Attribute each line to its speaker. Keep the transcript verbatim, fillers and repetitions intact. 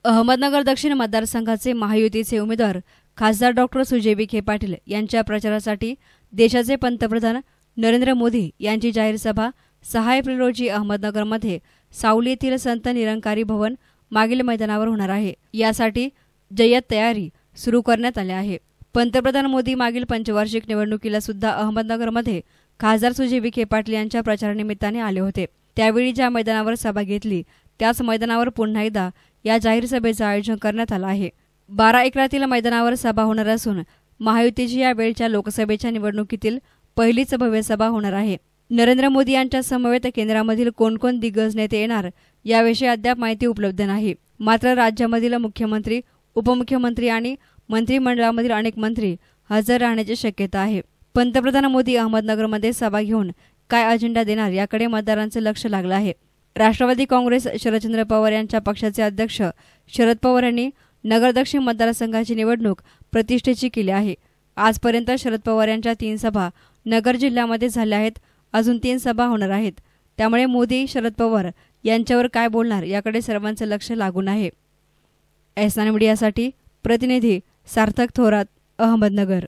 Speaker 1: अहमदनगर दक्षिण मतदारसंघाचे महायुतीचे उमेदवार खासदार डॉक्टर सुजय विखे पाटील यांच्या प्रचारासाठी देशाचे पंतप्रधान नरेंद्र मोदी यांची जाहीर सभा सहा एप्रिल रोजी अहमदनगरमध्ये सावली येथील संत निरंकारी भवन मागील मैदानावर होणार आहे। यासाठी जय्यत तयारी सुरू करण्यात आली आहे। पंतप्रधान मोदी मागील पंचवार्षिक निवडणुकीला सुद्धा अहमदनगरमध्ये खासदार सुजय विखे पाटील यांच्या प्रचारानिमित्ताने आले होते। त्यावेळी ज्या मैदानावर सभा घेतली त्याच मैदानावर पुन्हा एकदा या जाहीर सभेचं आयोजन करण्यात आलं आहे। बारा एकरातील मैदानावर सभा होणार असून महायुतीची या वेळच्या लोकसभेच्या निवडणुकीतील पहिलीच भव्य सभा होणार आहे। नरेंद्र मोदी यांच्या समवेत केंद्रामधील कोण कोण दिग्गज नेते येणार याविषयी अद्याप माहिती उपलब्ध नाही। मात्र राज्यामधील मुख्यमंत्री, उपमुख्यमंत्री आणि मंत्रिमंडळामधील अनेक मंत्री हजर राहण्याची शक्यता आहे। पंतप्रधान मोदी अहमदनगरमध्ये सभा घेऊन काय अजेंडा देणार याकडे मतदारांचं लक्ष लागलं आहे। राष्ट्रवादी काँग्रेस शरदचंद्र पवार यांच्या पक्षाचे अध्यक्ष शरद पवार यांनी नगर दक्षिण मतदारसंघाची निवडणूक प्रतिष्ठेची केली आहे। आजपर्यंत शरद पवार यांच्या तीन सभा नगर जिल्ह्यामध्ये झाल्या आहेत, अजून तीन सभा होणार आहेत। त्यामुळे मोदी शरद पवार यांच्यावर काय बोलणार याकडे सर्वांचं लक्ष लागून आहे। एस नाइन मीडियासाठी प्रतिनिधी सार्थक थोरात, अहमदनगर।